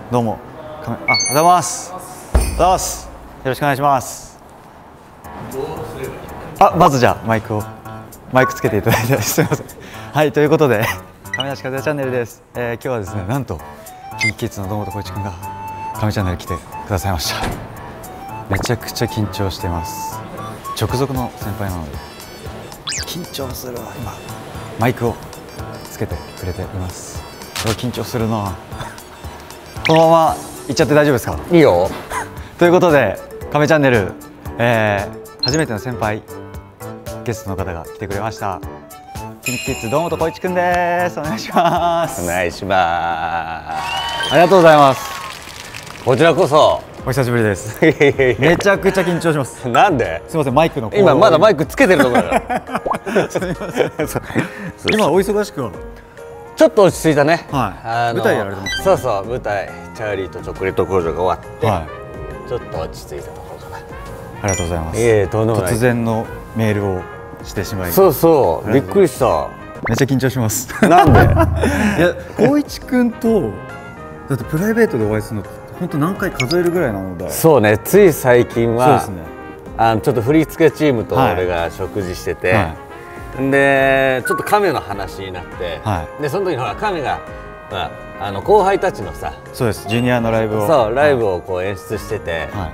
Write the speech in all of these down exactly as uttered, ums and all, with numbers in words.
どうも。あ、おはようございます。おはようございます。よろしくお願いします。あ、まずじゃあマイクをマイクつけていただいてすみません。はい、ということで亀梨和也チャンネルです。えー、今日はですね、なんとキンキキッズの堂本光一君が亀チャンネル来てくださいました。めちゃくちゃ緊張しています。直属の先輩なので緊張するわ。今マイクをつけてくれています。すごい緊張するな。このまま行っちゃって大丈夫ですか？ いいよ。 ということで亀チャンネル、えー、初めての先輩ゲストの方が来てくれました。キンキキッズ堂本光一くんです。お願いします。 お願いします。 ありがとうございます。 こちらこそお久しぶりです。めちゃくちゃ緊張します。 なんで？ すみません、マイクの今まだマイクつけてるところだから。 すみません。今お忙しくはちょっと落ち着いたね。 はい。あの舞台やられてます。 そうそう、舞台チャーリーとチョコレート工場が終わって、はい、ちょっと落ち着いたところかな。ありがとうございます。 ええ、とんでもない。突然のメールをしてしまい、 そうそうびっくりした。 めっちゃ緊張します。 なんで？いや、光一くんとだってプライベートでお会いするの本当何回数えるぐらいなので。 そうね、つい最近はそうですね、あのちょっと振り付けチームと俺が食事してて、はい、でちょっと亀の話になって、はい、でその時にほら亀がほらあの後輩たちのさ、 そうですジュニアのライブをそうライブをこう演出してて、はい、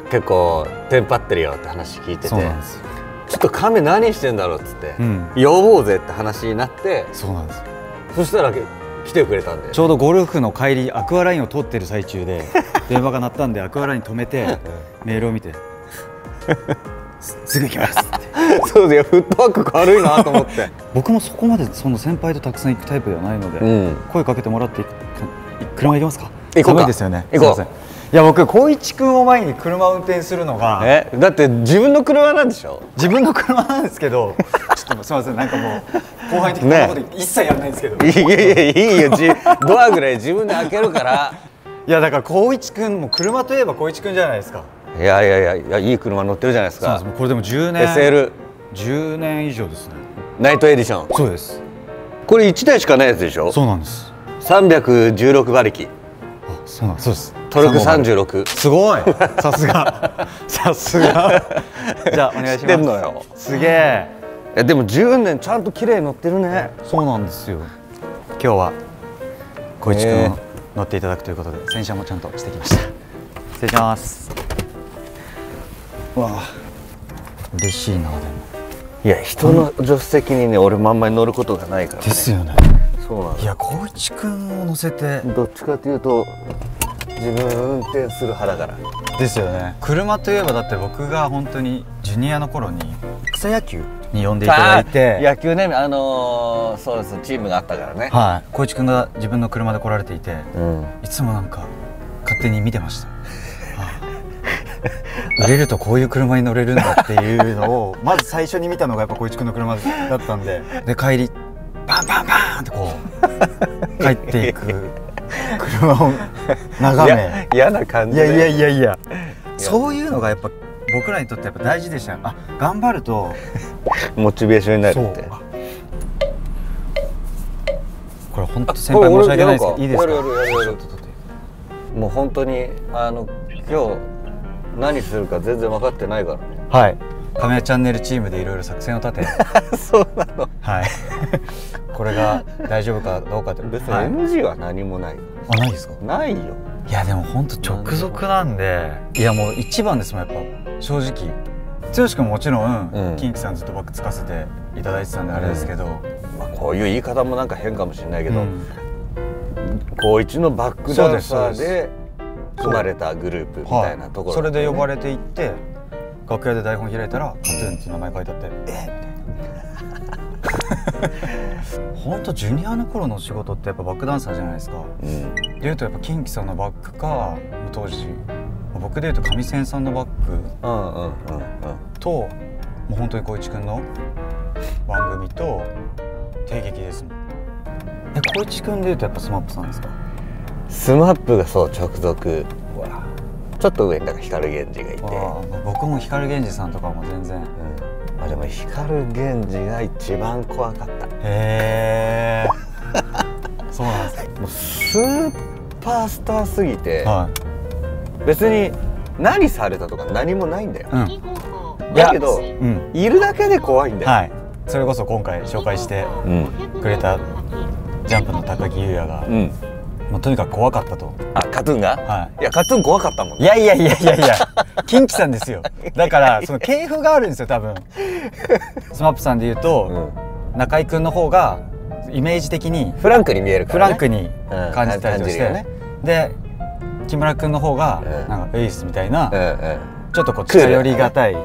結構テンパってるよって話聞いてて、そうなんですよ。ちょっと亀何してんだろうっつって、うん、呼ぼうぜって話になって、そうなんです。そしたら来てくれたんで、 ちょうどゴルフの帰りアクアラインを通ってる最中で電話が鳴ったんでアクアライン止めてメールを見てすぐ行きますってそうですよ、フットワーク軽いなと思って僕もそこまでその先輩とたくさん行くタイプではないので、うん、声かけてもらって車行きますか？ 行こうか。寒いですよね。 行こう。 いや、僕光一くんを前に車運転するのが、 えだって自分の車なんでしょ？ 自分の車なんですけどちょっとすみません、なんかもう後輩的なこと一切やらないんですけど、ね、 いやいやいいよ、ドアぐらい自分で開けるからいやだから光一くんも車といえば光一くんじゃないですか。 いやいやいやいや、いい車乗ってるじゃないですか。 そうです。これでもじゅうねんエスエルじゅうねん以上ですね。 ナイトエディション。 そうです。 これいちだいしかないやつでしょ？ そうなんです。 さんびゃくじゅうろく馬力。 あ、そうなんです。そうです。 トルクさんじゅうろく。 すごい。さすが。さすが。じゃあお願いします。知ってんのよ。すげえ。 え、でもじゅうねんちゃんと綺麗に乗ってるね。 そうなんですよ。今日は光一くんを乗っていただくということで洗車もちゃんとしてきました。失礼します。わあ、嬉しいな。でもいや、人の助手席にね、俺もあんまり乗ることがないからね。 ですよね。 そうなんです。 いや、光一くんを乗せてどっちかというと自分運転する派だから。 ですよね。車といえばだって僕が本当にジュニアの頃に草野球に呼んでいただいて、 野球ね、あのー、そうです、チームがあったからね。 はい、光一くんが自分の車で来られていて、うん、いつもなんか勝手に見てました。売れるとこういう車に乗れるんだっていうのをまず最初に見たのがやっぱ光一くんの車だったんで、で帰りバンバンバンってこう帰っていく車を眺め、 嫌な感じ。 いやいやいやいや、そういうのがやっぱ僕らにとってやっぱ大事でしたよ。あ、頑張るとモチベーションになるって。 これ本当先輩申し訳ないですけどいいですか？ もう本当にあの今日何するか全然分かってないからね。 はい、亀谷チャンネルチームでいろいろ作戦を立てそうなの。 はい。これが大丈夫かどうかって別に エヌジー は何もない。 あ、ないですか？ ないよ。 いやでも本当直属なんで、いやもう一番ですもんやっぱ正直。剛君ももちろん、うん、キンキさんずっとバックつかせていただいてたんであれですけど、うん、 まあこういう言い方もなんか変かもしれないけど、うん、高一のバックダンサーで組まれたグループみたいなところ、ね、 それで呼ばれていって楽屋で台本開いたら「カトゥーン」って名前書いてあって「えみたいな。本当ジュニアの頃の仕事ってやっぱバックダンサーじゃないですか。うん、でいうとやっぱキンキさんのバックか当時僕でいうと上千さんのバックともう本当に光一くんの番組と帝劇ですもん。え、光一くんでいうとやっぱスマップさんですか？ スマップがそう直属。ちょっと上にだから光源氏がいて、 僕も光源氏さんとかも全然、うん、 あでも光源氏が一番怖かった。 へえそうなんですか。 もうスーパースターすぎて、はい、別に何されたとか何もないんだよ、うん、だけど、うん、いるだけで怖いんだよ、はい、 それこそ今回紹介してくれたジャンプの高木優也が、うん、もうとにかく怖かったと。 あ、カトゥーンが、はい、いやカトゥーン怖かったもん、 ね、いやいやいやいやいやキンキさんですよ。だからその系譜があるんですよ多分。スマップさんで言うと、うん、中居君の方がイメージ的にフランクに見えるから、ね、 フランクに感じたりとして、うんね、で木村君の方がなんかエイスみたいな、うんうん、ちょっとこう近寄りがたい、うん、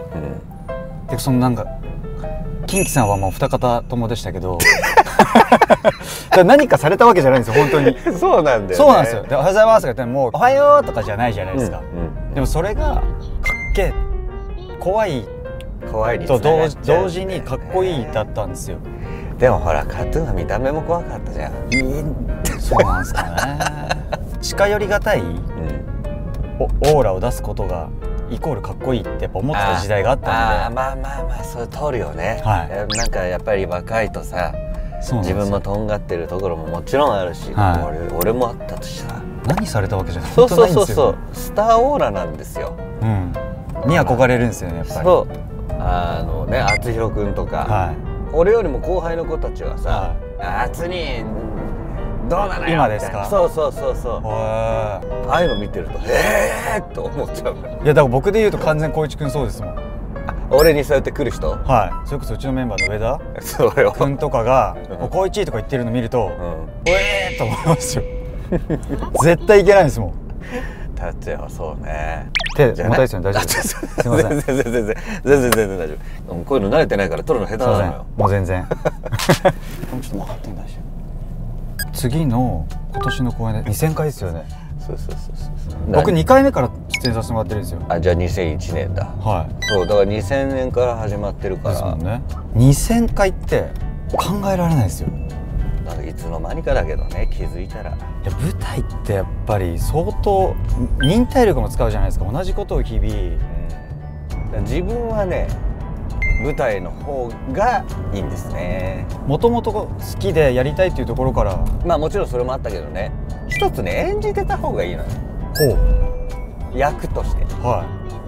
でそのなんかキンキさんはもう二方ともでしたけど何かされたわけじゃないんですよ本当に。 そうなんだよね。 そうなんですよ。でおはようございますとか言ってもおはようとかじゃないじゃないですか、うんうん、でもそれがかっけえ怖い怖いと同時にかっこいいだったんですよ。 でもほらカトゥーンは見た目も怖かったじゃん。 そうなんですかね。近寄りがたい、うん、オーラを出すことがイコールかっこいいってやっぱ思ってた時代があったので。 ああまあまあまあそれ通るよね、はい、なんかやっぱり若いとさ自分もとんがってるところももちろんあるし、はい、俺, 俺もあったとしたら何されたわけじゃない。 そうそうそうそうスターオーラなんですよ、 うん、に憧れるんですよねやっぱり。 そうあのね篤弘君とか、はい、俺よりも後輩の子たちはさ「あつにどうなのよ」 今ですか。 そうそうそうそう。ああいうの見てると「へえ!」と思っちゃう。 いやだから僕で言うと完全光一君そうですもん。 俺にそうやって来る人、 はい、それこそうちのメンバーの上田そうよ君とかが「お光一」とか言ってるの見ると「おえ!」と思いますよ。絶対いけないんですもん。 タッチはそうね。 手重たいですよね。大丈夫です。すみません。 全然全然全然全然大丈夫。こういうの慣れてないから取るの下手なのよ。 もう全然。ちょっともうってんだし。次の今年の公演でにせんかいですよね。そうそうそうそう。僕にかいめから出演させてもらってるんですよ。 あ、じゃあにせんいちねんだ。はい。そうだからにせんねんから始まってるから。ですもんね。 にせんかいって考えられないですよ。 なんかいつの間にかだけどね、気づいたら。いや舞台ってやっぱり相当忍耐力も使うじゃないですか。同じことを日々、 うん、自分はね舞台の方がいいんですね。 もともと好きでやりたいっていうところから。 まあもちろんそれもあったけどね、一つね演じてた方がいいのよ。ほう。役として、はい、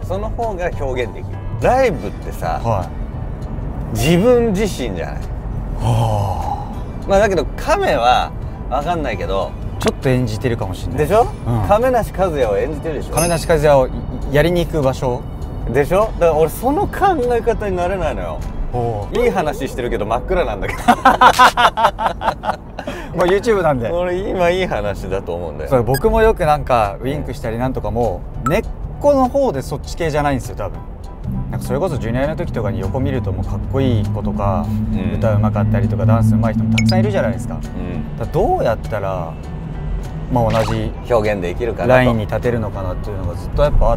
その方が表現できる。ライブってさ、はい、自分自身じゃない。はあ。まあだけど亀は分かんないけどちょっと演じてるかもしれないでしょ、うん、亀梨和也を演じてるでしょ。 亀梨和也をやりに行く場所でしょ。だから俺その考え方になれないのよ。いい話してるけど真っ暗なんだけどもう YouTube なんで俺今いい話だと思うんだよ。そう僕もよくなんかウインクしたりなんとかも根っこの方でそっち系じゃないんですよ多分。なんかそれこそジュニアの時とかに横見るともうかっこいい子とか、うん、歌うまかったりとかダンスうまい人もたくさんいるじゃないですか、うん、だからどうやったら、まあ、同じ表現できるかなとラインに立てるのかなっていうのがずっとやっぱあって、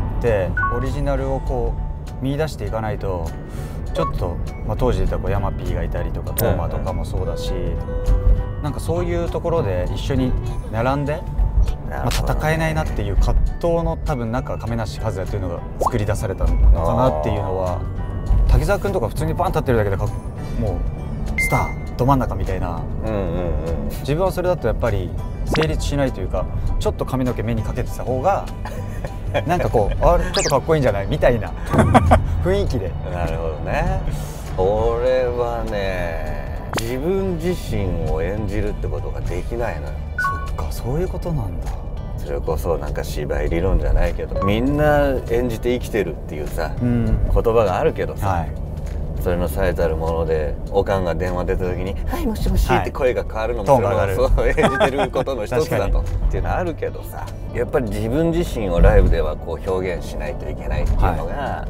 オリジナルをこう見出していかないとちょっと、まあ、当時で言ったらこうヤマピーがいたりとかトーマとかもそうだし、うん、なんかそういうところで一緒に並んで、まあ、戦えないなっていう葛藤の多分中亀梨和也というのが作り出されたのかなっていうのは。滝沢君とか普通にバン立ってるだけでかもうスターど真ん中みたいな、自分はそれだとやっぱり成立しないというか、ちょっと髪の毛目にかけてた方がなんかこうあちょっとかっこいいんじゃないみたいな雰囲気で。 なるほどね。俺はね自分自身を演じるってことができないのよ。 そっかそういうことなんだ。 それこそなんか芝居理論じゃないけどみんな演じて生きてるっていうさ、うん、言葉があるけどさ、はい、それの最たるものでおかんが電話出た時に「はいもしもし」って声が変わるのもそれはそう演じてることの一つだとっていうのはあるけどさ、やっぱり自分自身をライブではこう表現しないといけないっていうのが、はい、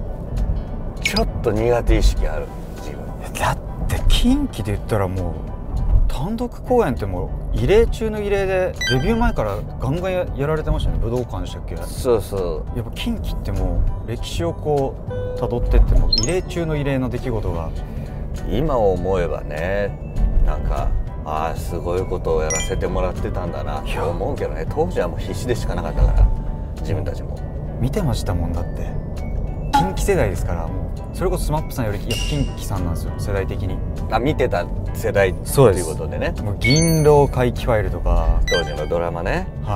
ちょっと苦手意識ある自分。 だって近畿で言ったらもう単独公演ってもう異例中の異例でデビュー前からガンガン や, やられてましたね。武道館でしたっけ。 そうそう。 やっぱ近畿ってもう歴史をこう辿ってっても異例中の異例の出来事が今思えばね、なんかああすごいことをやらせてもらってたんだなって思うけどね。当時はもう必死でしかなかったから自分たちも見てましたもん。だって近畿世代ですから、もうそれこそスマップさんよりやっぱ近畿さんなんですよ世代的に。 あ見てた世代っていうことでね。 もう銀狼回帰ファイルとか当時のドラマね。 はい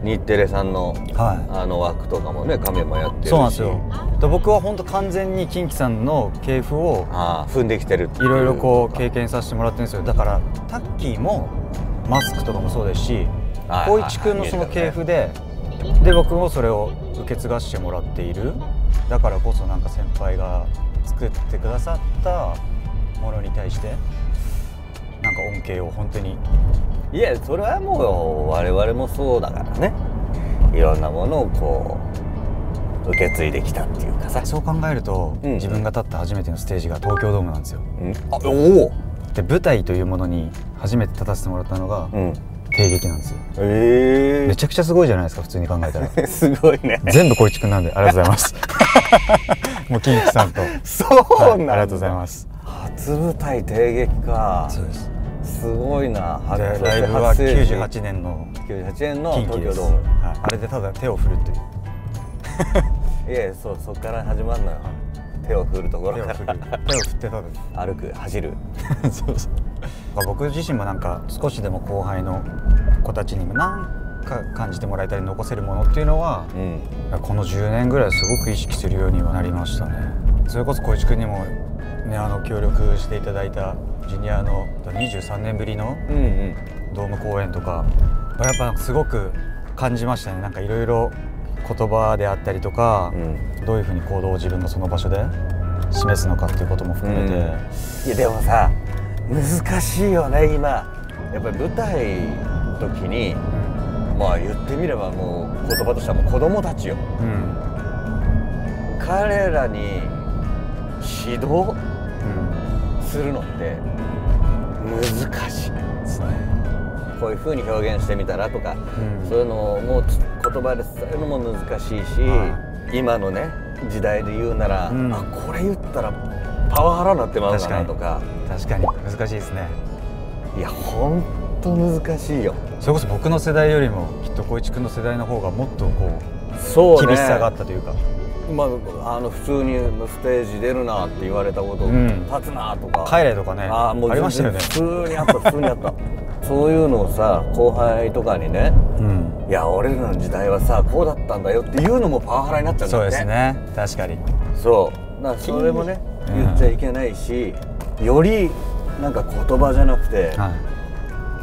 日テレさんの、はい、あの枠とかもね亀もやってるし。 そうなんですよ。僕は本当完全に近畿さんの系譜をあ踏んできてるいろいろこう経験させてもらってるんですよ。だからタッキーもマスクとかもそうですし、光一君のその系譜で、で僕もそれを受け継がしてもらっている。だからこそなんか先輩が作ってくださったものに対してなんか恩恵を本当に。 いやそれはもう我々もそうだからね。いろんなものをこう受け継いできたっていうかさ。 そう考えると、うん、自分が立った初めてのステージが東京ドームなんですよ。 うん、あおお。 で舞台というものに初めて立たせてもらったのが、うん、帝劇なんですよ。 ええー、 めちゃくちゃすごいじゃないですか普通に考えたら。 すごいね。 全部光一くんなんでありがとうございます。もう近畿さんと。 そうなんだ、 はい、ありがとうございます。 初舞台帝劇か。 そうです。 すごいな。 でライブはきゅうじゅうはちねんのきゅうじゅうはちねんの東京ドーム、 はい、あれでただ手を振るっていう。 いやそうそっから始まるのよ。手を振るところから。 手を振る。手を振ってただ歩く走る。 そうそう。僕自身もなんか少しでも後輩の子たちにもなんか感じてもらえたり残せるものっていうのは、うん、このじゅうねんぐらいすごく意識するようにはなりましたね。それこそ光一くんにもねあの協力していただいたジュニアのにじゅうさんねんぶりのドーム公演とか、やっぱすごく感じましたね。なんかいろいろ言葉であったりとか、うん、どういうふうに行動を自分のその場所で示すのかっていうことも含めて、うん、いやでもさ難しいよね今。やっぱり舞台の時に、うん、まあ言ってみればもう言葉としてはもう子供たちよ、うん、彼らに指導、うん、するのって難しいですね。こういう風に表現してみたらとか、うん、そういうのをもう言葉で伝えるのも難しいし、はい、今のね時代で言うなら、うん、あこれ言ったらパワハラになってまうかなとか。 確かに難しいですね。 いや本当難しいよ。 それこそ僕の世代よりもきっと光一くんの世代の方がもっとこうそう、ね、厳しさがあったというか、 まあ、あの普通にステージ出るなって言われたこと、うん、立つなとか帰れとかね あ, もうありましたよね。 普通にあった普通にあったそういうのをさ後輩とかにね、うん、いや俺らの時代はさこうだったんだよっていうのもパワハラになっちゃうんだって。 そうですね確かに。 そうだからそれもね言っちゃいけないし、うん、よりなんか言葉じゃなくて、はい、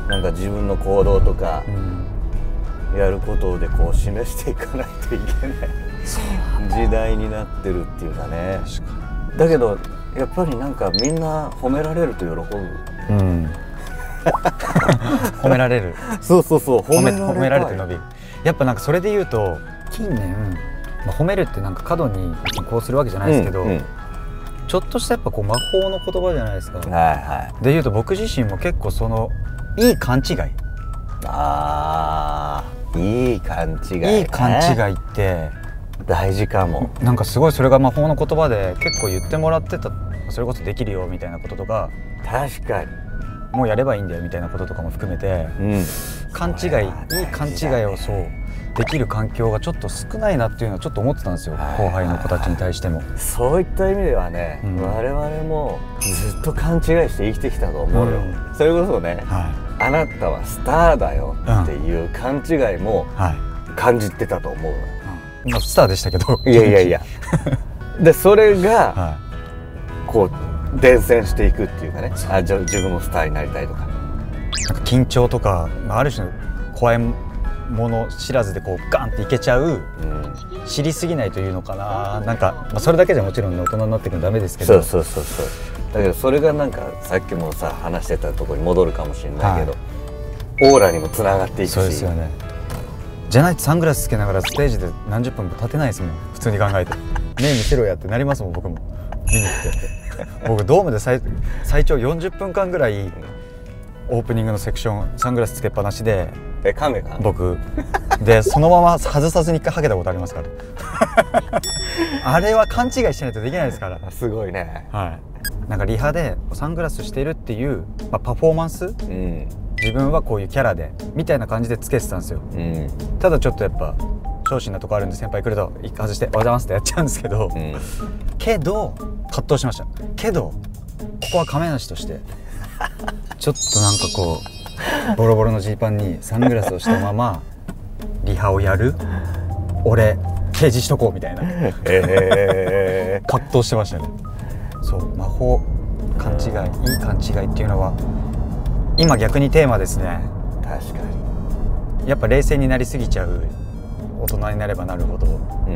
なんか自分の行動とか、うん、やることでこう示していかないといけない時代になってるっていうかね。だけどやっぱりなんかみんな褒められると喜ぶ、うん、 褒められるそうそうそう褒め褒められて伸びる。やっぱなんかそれで言うと近年、まあ、褒めるってなんか過度にこうするわけじゃないですけど、うんうん、ちょっとしたやっぱこう魔法の言葉じゃないですか。はいはい。で言うと僕自身も結構そのいい勘違い。 ああいい勘違い、ね、 いい勘違いって大事かも。 なんかすごいそれが魔法の言葉で結構言ってもらってた。それこそできるよみたいなこととか確かにもうやればいいんだよみたいなこととかも含めて、うん、勘違い、いい勘違いをそうできる環境がちょっと少ないなっていうのはちょっと思ってたんですよ、後輩の子たちに対しても。 そういった意味ではね、うん、我々もずっと勘違いして生きてきたと思うよ、うん、それこそね、はい、あなたはスターだよっていう勘違いも感じてたと思う、 うんうん、スターでしたけどいやいやいやでそれが、はい、こう伝染していくっていうかね、あじゃ自分もスターになりたいとか、 なんか緊張とかある種の怖いもの知らずでこうガンっていけちゃう、うん、知りすぎないというのかな、なんか、まあ、それだけじゃもちろん、ね、大人になっていくのダメですけど、 そうそうそうそうだけどそれがなんかさっきもさ話してたところに戻るかもしれないけど、はい、オーラにもつながっていくし。 そうですよね。じゃないとサングラスつけながらステージで何十分も立てないですもん普通に考えて目見せろやってなりますもん僕も見に行って僕ドームで 最, 最長よんじゅっぷんかんぐらいオープニングのセクションサングラスつけっぱなしで、 えカメが僕でそのまま外さずに一回はけたことありますからあれは勘違いしないとできないですから。 すごいね。 はい。なんかリハでサングラスしてるっていう、まあ、パフォーマンス、うん、自分はこういうキャラでみたいな感じでつけてたんですよ、うん、ただちょっとやっぱ昇進なとこあるんで先輩来ると一回外して「おはようございます」ってやっちゃうんですけど、うん、けど葛藤しました。けどここは亀梨としてちょっとなんかこうボロボロのジーパンにサングラスをしたままリハハをやる俺提示しとこうみたいな、えー、葛藤してましたね。そう魔法勘違い、いい勘違いっていうのは今逆にテーマですね。 確かにやっぱ冷静になりすぎちゃう大人になればなるほど、うん、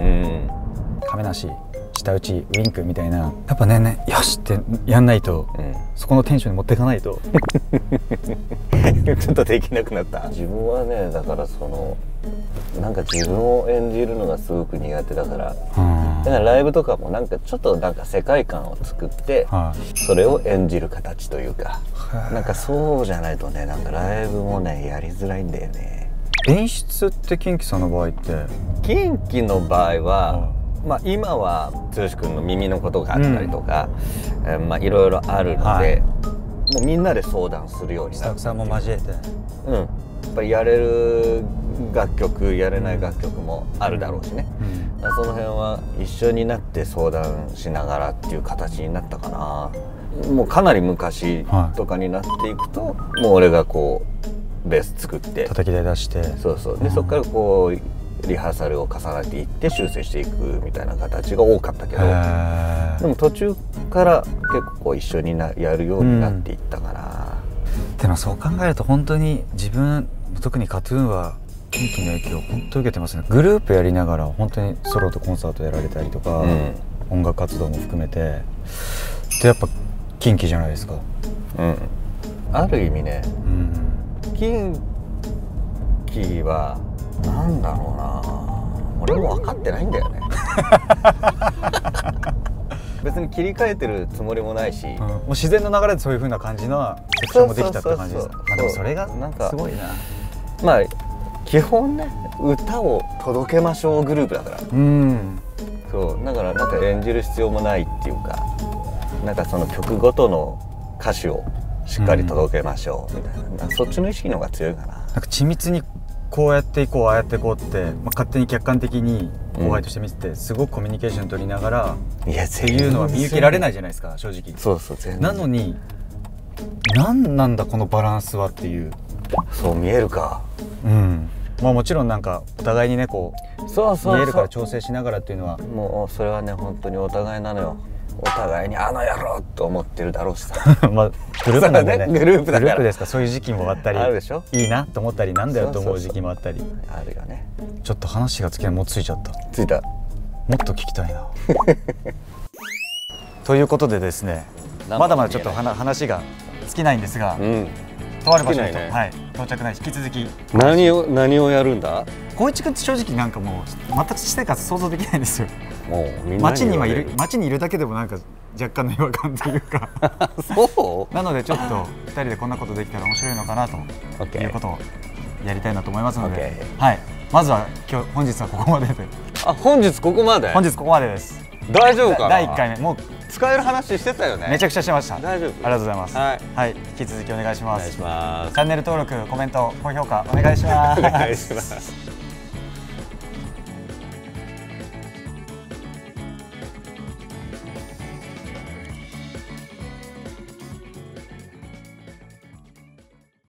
亀梨舌打ちウィンクみたいな、やっぱねねよしってやんないと、うん、そこのテンションに持っていかないとちょっとできなくなった。自分はねだからそのなんか自分を演じるのがすごく苦手だから、うん、だからライブとかもなんかちょっとなんか世界観を作って、はい、それを演じる形というか、なんかそうじゃないとねなんかライブもねやりづらいんだよね。 演出ってキンキさんの場合って？ キンキの場合は、うん、まあ今は剛君の耳のことがあったりとか、うんえー、まあいろいろあるので、はい、もうみんなで相談するようになって、 スタッフさんも交えて、 うん、やっぱりやれる楽曲やれない楽曲もあるだろうしね、うん、その辺は一緒になって相談しながらっていう形になったかな。もうかなり昔とかになっていくと、はい、もう俺がこうベース作って叩き台出して、 そうそうで、うん、そこからこうリハーサルを重ねていって修正していくみたいな形が多かったけど、でも途中から結構こう一緒になやるようになっていったかな、 うん、でもそう考えると本当に自分特にカトゥーンはキンキの影響を本当に受けてますね。グループやりながら本当にソロとコンサートやられたりとか、うん、音楽活動も含めてでやっぱキンキじゃないですか。 うん、ある意味ね、うん、キンキはなんだろうな、俺も分かってないんだよね別に切り替えてるつもりもないし、うん、もう自然の流れでそういう風な感じのセクションもできたって感じです。まあでもそれがなんかすごいな。 まあ基本ね歌を届けましょうグループだから、うん、そうだからなんか演じる必要もないっていうか、なんかその曲ごとの歌詞をしっかり届けましょうみたいな、うん、なんかそっちの意識の方が強いかな。 なんか緻密にこうやっていこうああやっていこうって、まあ、勝手に客観的に後輩として見てて、うん、すごくコミュニケーション取りながらいやっていうのは見受けられないじゃないですか正直。 そうそう全然。 なのに何なんだこのバランスはっていう。 そう見えるか。 うん。まあもちろんなんかお互いにねこうそうそうそう見えるから調整しながらっていうのはもうそれはね本当にお互いなのよ。お互いにあの野郎と思ってるだろうしさまあグループなんでねグループだからグループですか。そういう時期もあったりあるでしょ。 いいなと思ったりなんだよと思う時期もあったりあるよね。 ちょっと話がつきないもうついちゃったついたもっと聞きたいなということでですねまだまだちょっと話が尽きないんですが、うん、とある場所に、ねはい、到着ない引き続き何を何をやるんだ。 光一君って正直なんかもう全く私生活想像できないんですよ。もうみんな街に今いる街にいるだけでもなんか若干の違和感というかそうなのでちょっとふたりでこんなことできたら面白いのかなということをやりたいなと思いますので、はい、まずは今日本日はここまでで。 あ本日ここまで。 本日ここまでです。 大丈夫かな。 だいいっかいめもう使える話してたよね。 めちゃくちゃしてました。 大丈夫。ありがとうございます。はい、はい、引き続きお願いします。 お願いします。 チャンネル登録コメント高評価お願いします。 お願いします。